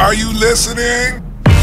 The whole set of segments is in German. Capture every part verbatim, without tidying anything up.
Are you listening?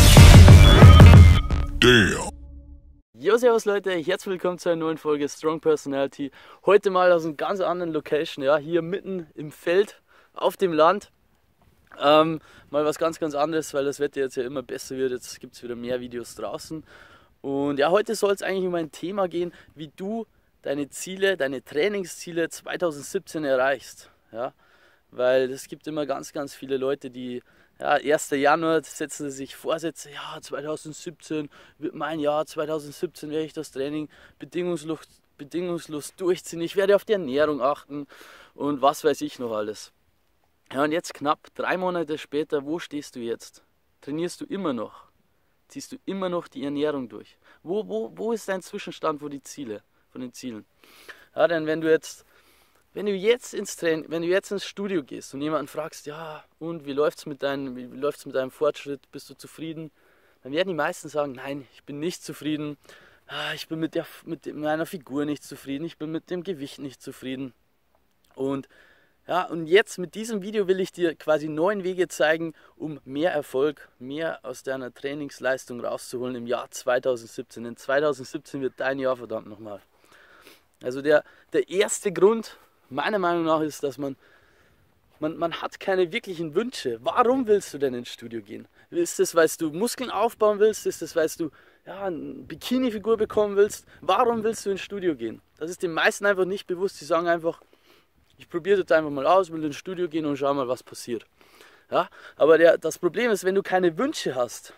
Damn. Jo, servus Leute, herzlich willkommen zu einer neuen Folge Strong Personality. Heute mal aus einer ganz anderen Location, ja, hier mitten im Feld, auf dem Land. Ähm, mal was ganz, ganz anderes, weil das Wetter jetzt ja immer besser wird. Jetzt gibt es wieder mehr Videos draußen. Und ja, heute soll es eigentlich um ein Thema gehen, wie du deine Ziele, deine Trainingsziele zwanzig siebzehn erreichst. Ja, weil es gibt immer ganz, ganz viele Leute, die ja, ersten Januar setzen sie sich Vorsätze, ja, zwanzig siebzehn wird mein Jahr, zwanzig siebzehn werde ich das Training bedingungslos, bedingungslos durchziehen, ich werde auf die Ernährung achten und was weiß ich noch alles. Ja, und jetzt knapp drei Monate später, wo stehst du jetzt? Trainierst du immer noch? Ziehst du immer noch die Ernährung durch? Wo, wo, wo ist dein Zwischenstand, wo die Ziele, von den Zielen? Ja, denn wenn du jetzt Wenn du jetzt ins Training, wenn du jetzt ins Studio gehst und jemanden fragst, ja, und wie läuft's mit deinem, wie läuft's mit deinem Fortschritt, bist du zufrieden? Dann werden die meisten sagen, nein, ich bin nicht zufrieden, ich bin mit, der, mit meiner Figur nicht zufrieden, ich bin mit dem Gewicht nicht zufrieden. Und ja, und jetzt mit diesem Video will ich dir quasi neun Wege zeigen, um mehr Erfolg, mehr aus deiner Trainingsleistung rauszuholen im Jahr zwanzig siebzehn. Denn zwanzig siebzehn wird dein Jahr, verdammt nochmal. Also der, der erste Grund, meiner Meinung nach, ist, dass man, man, man hat keine wirklichen Wünsche. Warum willst du denn ins Studio gehen? Ist das, weil du Muskeln aufbauen willst? Ist das, weil du ja, eine Bikini-Figur bekommen willst? Warum willst du ins Studio gehen? Das ist den meisten einfach nicht bewusst. Sie sagen einfach, ich probiere das einfach mal aus, will ins Studio gehen und schau mal, was passiert. Ja? Aber der, das Problem ist, wenn du keine Wünsche hast,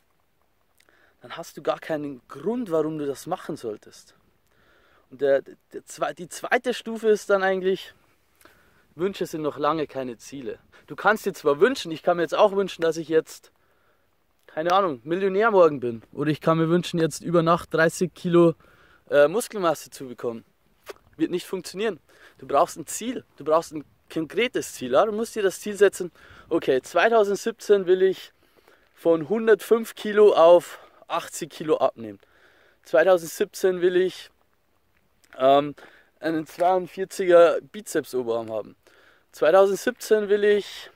dann hast du gar keinen Grund, warum du das machen solltest. Und der, der, die zweite Stufe ist dann eigentlich, Wünsche sind noch lange keine Ziele. Du kannst dir zwar wünschen, ich kann mir jetzt auch wünschen, dass ich jetzt, keine Ahnung, Millionär morgen bin. Oder ich kann mir wünschen, jetzt über Nacht dreißig Kilo äh, Muskelmasse zu bekommen. Wird nicht funktionieren. Du brauchst ein Ziel, du brauchst ein konkretes Ziel. Ja? Du musst dir das Ziel setzen, okay, zwanzig siebzehn will ich von hundertfünf Kilo auf achtzig Kilo abnehmen. zwanzig siebzehn will ich Ähm, einen zweiundvierziger Bizeps-Oberarm haben. zwanzig siebzehn will ich,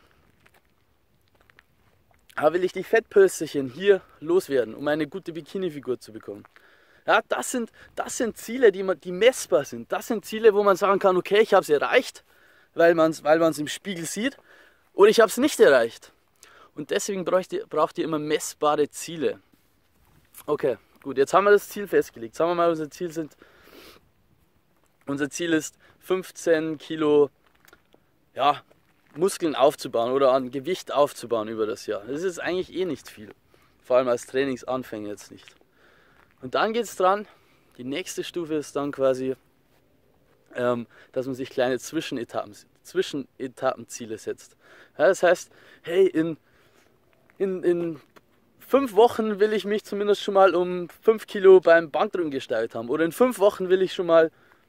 will ich die Fettpölsterchen hier loswerden, um eine gute Bikini-Figur zu bekommen. Ja, das sind, das sind Ziele, die, man, die messbar sind. Das sind Ziele, wo man sagen kann, okay, ich habe es erreicht, weil man es weil man's im Spiegel sieht, oder ich habe es nicht erreicht. Und deswegen braucht ihr, braucht ihr immer messbare Ziele. Okay, gut, jetzt haben wir das Ziel festgelegt. Sagen wir mal, unser Ziel sind Unser Ziel ist, fünfzehn Kilo ja, Muskeln aufzubauen oder an Gewicht aufzubauen über das Jahr. Das ist eigentlich eh nicht viel, vor allem als Trainingsanfänger jetzt nicht. Und dann geht es dran, die nächste Stufe ist dann quasi, ähm, dass man sich kleine Zwischenetappen, Zwischenetappenziele setzt. Ja, das heißt, hey, in, in, in fünf Wochen will ich mich zumindest schon mal um fünf Kilo beim Bankdrücken gesteigert haben. Oder in fünf Wochen will ich schon mal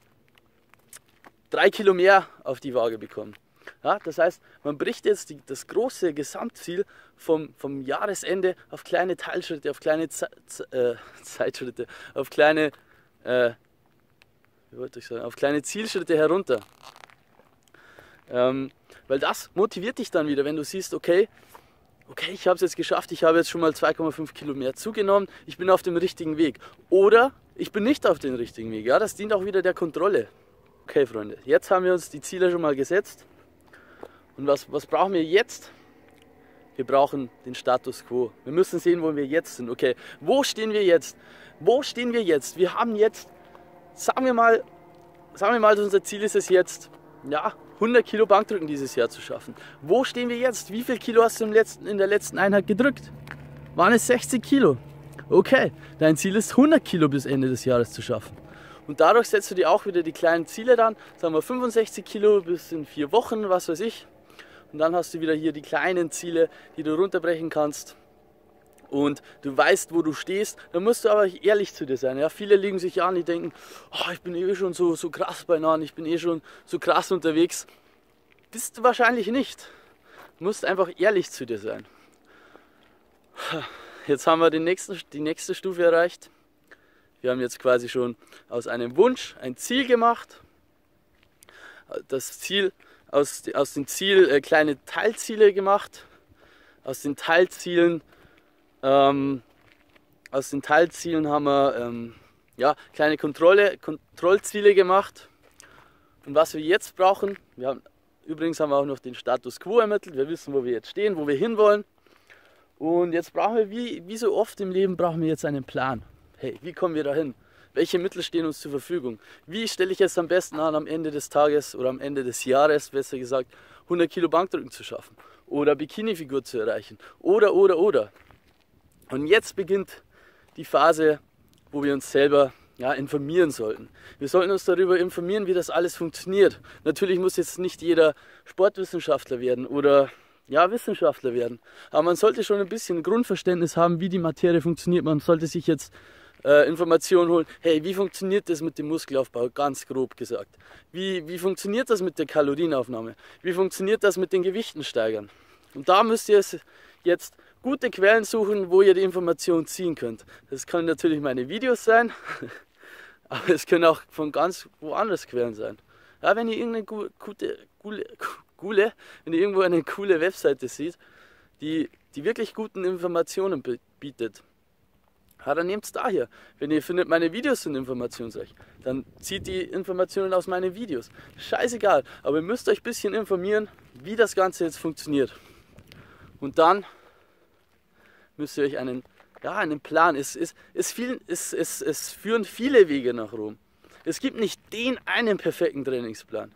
drei Kilo mehr auf die Waage bekommen. Ja, das heißt, man bricht jetzt die, das große Gesamtziel vom, vom Jahresende auf kleine Teilschritte, auf kleine Ze Ze äh, Zeitschritte, auf kleine, äh, wie wollte ich sagen, auf kleine Zielschritte herunter. Ähm, weil das motiviert dich dann wieder, wenn du siehst, okay, okay, ich habe es jetzt geschafft, ich habe jetzt schon mal zwei Komma fünf Kilo mehr zugenommen, ich bin auf dem richtigen Weg. Oder ich bin nicht auf dem richtigen Weg. Ja, das dient auch wieder der Kontrolle. Okay, Freunde, jetzt haben wir uns die Ziele schon mal gesetzt. Und was, was brauchen wir jetzt? Wir brauchen den Status Quo. Wir müssen sehen, wo wir jetzt sind. Okay, wo stehen wir jetzt? Wo stehen wir jetzt? Wir haben jetzt, sagen wir mal, sagen wir mal, unser Ziel ist es jetzt, ja, hundert Kilo Bankdrücken dieses Jahr zu schaffen. Wo stehen wir jetzt? Wie viel Kilo hast du im letzten, in der letzten Einheit gedrückt? Waren es sechzig Kilo? Okay, dein Ziel ist hundert Kilo bis Ende des Jahres zu schaffen. Und dadurch setzt du dir auch wieder die kleinen Ziele dann, sagen wir fünfundsechzig Kilo bis in vier Wochen, was weiß ich. Und dann hast du wieder hier die kleinen Ziele, die du runterbrechen kannst. Und du weißt, wo du stehst. Dann musst du aber ehrlich zu dir sein. Ja, viele legen sich an, die denken, oh, ich bin eh schon so, so krass beieinander, ich bin eh schon so krass unterwegs. Bist du wahrscheinlich nicht. Du musst einfach ehrlich zu dir sein. Jetzt haben wir den nächsten, die nächste Stufe erreicht. Wir haben jetzt quasi schon aus einem Wunsch ein Ziel gemacht. Das Ziel, aus, aus dem Ziel äh, kleine Teilziele gemacht. aus den Teilzielen, ähm, aus den Teilzielen haben wir ähm, ja, kleine Kontrolle, Kontrollziele gemacht. Und was wir jetzt brauchen, wir haben, übrigens haben wir auch noch den Status Quo ermittelt, wir wissen, wo wir jetzt stehen, wo wir hinwollen. Und jetzt brauchen wir, wie, wie so oft im Leben, brauchen wir jetzt einen Plan. Hey, wie kommen wir dahin? Welche Mittel stehen uns zur Verfügung? Wie stelle ich es am besten an, am Ende des Tages oder am Ende des Jahres, besser gesagt, hundert Kilo Bankdrücken zu schaffen? Oder Bikini-Figur zu erreichen? Oder, oder, oder. Und jetzt beginnt die Phase, wo wir uns selber ja, informieren sollten. Wir sollten uns darüber informieren, wie das alles funktioniert. Natürlich muss jetzt nicht jeder Sportwissenschaftler werden oder ja, Wissenschaftler werden. Aber man sollte schon ein bisschen Grundverständnis haben, wie die Materie funktioniert. Man sollte sich jetzt äh, Informationen holen. Hey, wie funktioniert das mit dem Muskelaufbau? Ganz grob gesagt. Wie, wie funktioniert das mit der Kalorienaufnahme? Wie funktioniert das mit den Gewichten steigern? Und da müsst ihr jetzt gute Quellen suchen, wo ihr die Informationen ziehen könnt. Das können natürlich meine Videos sein, aber es können auch von ganz woanders Quellen sein. Ja, wenn ihr irgendeine gute, gute, gute, wenn ihr irgendwo eine coole Webseite seht, die, die wirklich guten Informationen bietet, ja, dann nehmt es daher. Wenn ihr findet, meine Videos sind informationsreich, dann zieht die Informationen aus meinen Videos. Scheißegal, aber ihr müsst euch ein bisschen informieren, wie das Ganze jetzt funktioniert. Und dann müsst ihr euch einen, ja, einen Plan, es, es, es, viel, es, es, es führen viele Wege nach Rom. Es gibt nicht den einen perfekten Trainingsplan.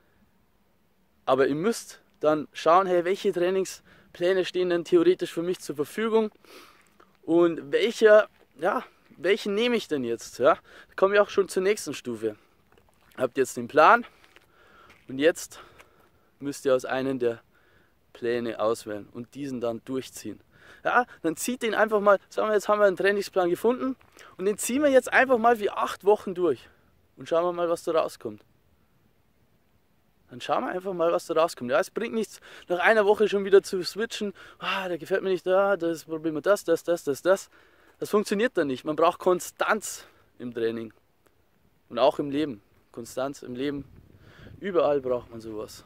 Aber ihr müsst dann schauen, hey, welche Trainingspläne stehen denn theoretisch für mich zur Verfügung und welcher, ja, welchen nehme ich denn jetzt? Ja? Da kommen wir auch schon zur nächsten Stufe. Habt jetzt den Plan und jetzt müsst ihr aus einem der Pläne auswählen und diesen dann durchziehen. Ja, dann zieht den einfach mal, sagen wir, jetzt haben wir einen Trainingsplan gefunden und den ziehen wir jetzt einfach mal wie acht Wochen durch und schauen wir mal, was da rauskommt. Dann schauen wir einfach mal, was da rauskommt. Ja, es bringt nichts, nach einer Woche schon wieder zu switchen, ah, der gefällt mir nicht, da, das probieren wir das, das, das, das, das. Das funktioniert dann nicht. Man braucht Konstanz im Training und auch im Leben. Konstanz im Leben, überall braucht man sowas.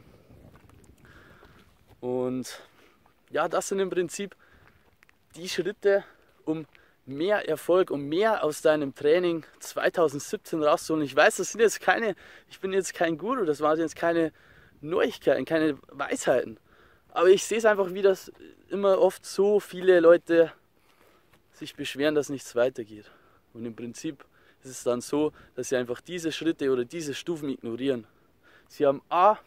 Und ja, das sind im Prinzip die Schritte, um mehr Erfolg, um mehr aus deinem Training zweitausendsiebzehn rauszuholen. Ich weiß, das sind jetzt keine, ich bin jetzt kein Guru, das waren jetzt keine Neuigkeiten, keine Weisheiten. Aber ich sehe es einfach, wie das immer oft so viele Leute sich beschweren, dass nichts weitergeht. Und im Prinzip ist es dann so, dass sie einfach diese Schritte oder diese Stufen ignorieren. Sie haben A,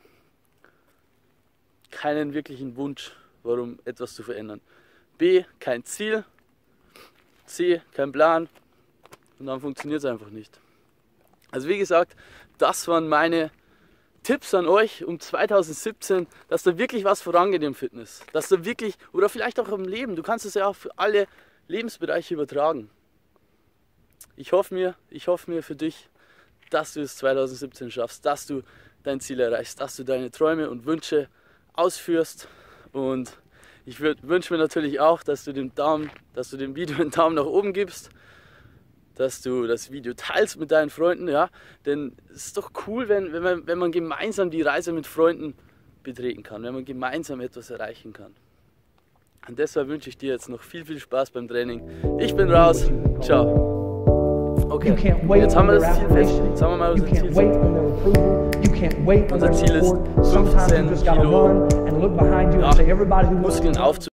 keinen wirklichen Wunsch, warum etwas zu verändern. B, kein Ziel. C, kein Plan. Und dann funktioniert es einfach nicht. Also wie gesagt, das waren meine Tipps an euch um zweitausendsiebzehn, dass da wirklich was vorangeht im Fitness. Dass da wirklich, oder vielleicht auch im Leben, du kannst es ja auch für alle Lebensbereiche übertragen. Ich hoffe mir, ich hoffe mir für dich, dass du es zweitausendsiebzehn schaffst, dass du dein Ziel erreichst, dass du deine Träume und Wünsche ausführst. Und ich wünsche mir natürlich auch, dass du dem Daumen, dass du dem Video einen Daumen nach oben gibst, dass du das Video teilst mit deinen Freunden, ja, denn es ist doch cool, wenn, wenn, man, wenn man gemeinsam die Reise mit Freunden betreten kann, wenn man gemeinsam etwas erreichen kann. Und deshalb wünsche ich dir jetzt noch viel, viel Spaß beim Training. Ich bin raus, ciao. Okay, jetzt haben wir das Ziel festgelegt. Sagen wir mal, unser Ziel ist, unser Ziel ist fünfzehn Kilo ja, Muskeln aufzubauen.